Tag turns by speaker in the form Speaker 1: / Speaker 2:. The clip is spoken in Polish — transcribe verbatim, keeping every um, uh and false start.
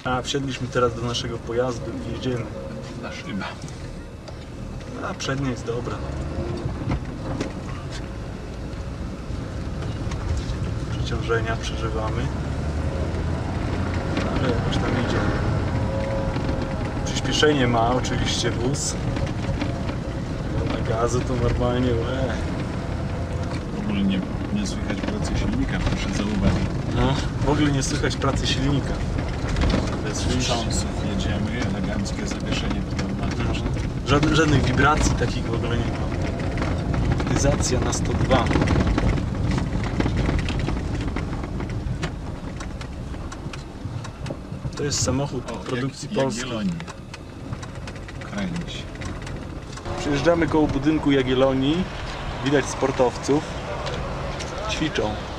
Speaker 1: A, wsiedliśmy teraz do naszego pojazdu i jedziemy.
Speaker 2: Na szybę.
Speaker 1: A, przednia jest dobra. Przeciążenia przeżywamy. Ale jakoś tam idzie. Przyspieszenie ma oczywiście wóz. Na gazu to normalnie łe.
Speaker 2: W ogóle nie, nie słychać pracy silnika, proszę zauważyć.
Speaker 1: No, w ogóle nie słychać pracy silnika. Bez
Speaker 2: Wstrząsów jedziemy, eleganckie zawieszenie pneumatyczne.
Speaker 1: Żadnych, żadnych wibracji takich w ogóle nie ma. Motoryzacja na sto dwa. To jest samochód
Speaker 2: O,
Speaker 1: produkcji
Speaker 2: jak,
Speaker 1: polskiej.
Speaker 2: Jagiellonii. Kręci.
Speaker 1: Przejeżdżamy koło budynku Jagiellonii. Widać sportowców. Ćwiczą.